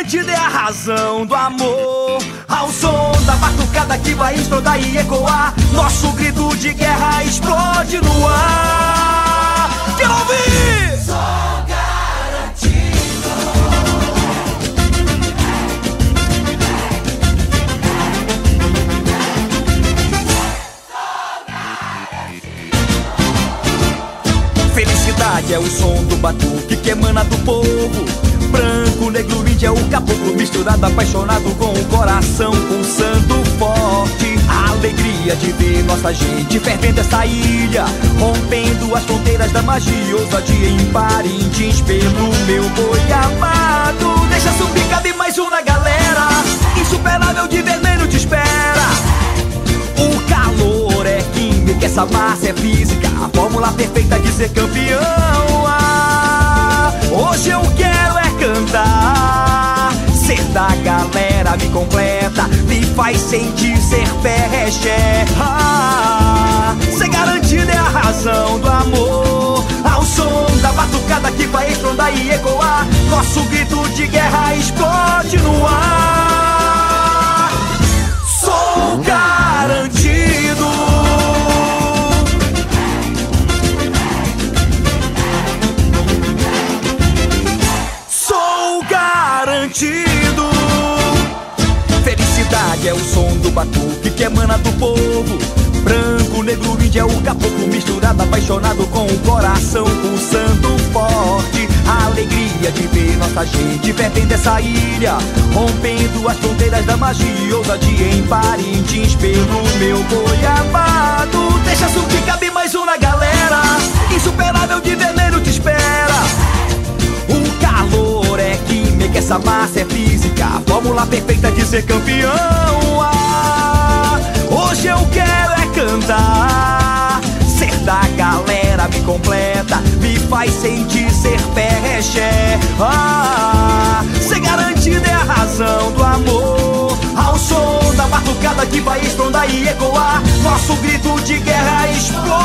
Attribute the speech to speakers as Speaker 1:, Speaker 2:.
Speaker 1: garantida é a razão do amor. Ao som da batucada que vai estourar e ecoar, nosso grito de guerra explode no ar. Quero ouvir!
Speaker 2: Som garantido.
Speaker 1: Felicidade é o som do batuque que emana do povo. Branco, negro, índio é o caboclo misturado, apaixonado com o coração pulsando forte. A alegria de ver nossa gente fervendo essa ilha, rompendo as fronteiras da magia, ousadia em Parintins pelo meu boi amado. Deixa subir, cabe mais um na galera, insuperável de vermelho te espera. O calor é química, essa massa é física, a fórmula perfeita de ser campeão. Hoje eu quero é cantar, ser da galera me completa, me faz sentir ser pé-reché. Ser garantida é a razão do amor. Ao som da batucada que vai estrondar e ecoar, nosso grito de guerra explode no ar. Sou garantido. Felicidade é o som do batuque que emana do povo. Branco, negro, índio é o caboclo misturado, apaixonado com o coração pulsando forte. A alegria de ver nossa gente fervendo essa ilha, rompendo as fronteiras da magia, ousadia em Parintins pelo meu boi amado. Deixa subir, cabe mais um na galera, insuperável de vermelho te espera. O calor é química, essa massa é física, a fórmula perfeita de ser campeão. Hoje eu quero é cantar, ser da galera me completa, me faz sentir ser pé-reché. Ser garantida é a razão do amor. Ao som da batucada que vai estrondar e ecoar, nosso grito de guerra explode.